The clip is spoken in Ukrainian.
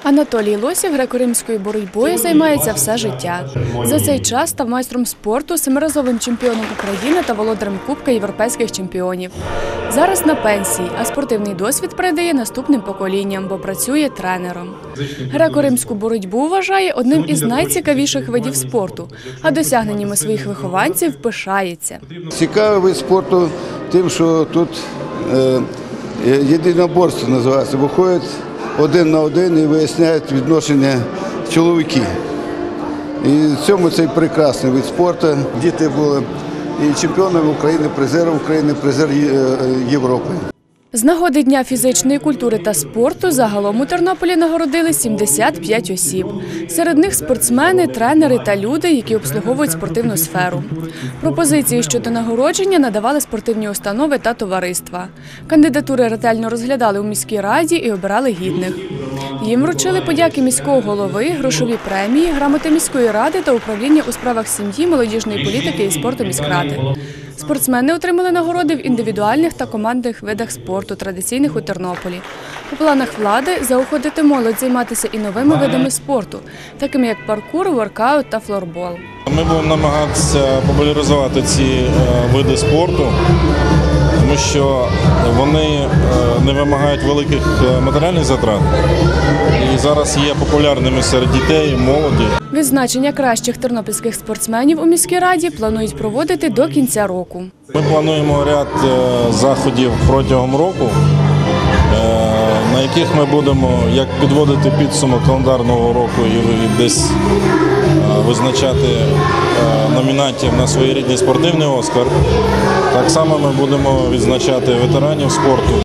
Анатолій Лосів греко-римською боротьбою займається все життя. За цей час став майстром спорту, семиразовим чемпіоном України та володарем Кубка європейських чемпіонів. Зараз на пенсії, а спортивний досвід передає наступним поколінням, бо працює тренером. Греко-римську боротьбу вважає одним із найцікавіших видів спорту, а досягненнями своїх вихованців пишається. Цікавий вид спорту тим, що тут єдиноборство називається, виходять один на один і виясняють відношення чоловіків. І в цьому цей прекрасний вид спорту. Діти були і чемпіонами України, призер Європи. З нагоди Дня фізичної культури та спорту загалом у Тернополі нагородили 75 осіб. Серед них спортсмени, тренери та люди, які обслуговують спортивну сферу. Пропозиції щодо нагородження надавали спортивні установи та товариства. Кандидатури ретельно розглядали у міській раді і обирали гідних. Їм вручили подяки міського голови, грошові премії, грамоти міської ради та управління у справах сім'ї, молодіжної політики і спорту міськради. Спортсмени отримали нагороди в індивідуальних та командних видах спорту, традиційних у Тернополі. У планах влади – заохотити молодь займатися і новими видами спорту, такими як паркур, воркаут та флорбол. Ми будемо намагатися популяризувати ці види спорту, тому що вони не вимагають великих матеріальних затрат і зараз є популярними серед дітей, молоді. Відзначення кращих тернопільських спортсменів у міській раді планують проводити до кінця року. Ми плануємо ряд заходів протягом року, на яких ми будемо як підводити підсумок календарного року і десь визначати номінантів на своєрідний спортивний «Оскар». Так само ми будемо відзначати ветеранів спорту.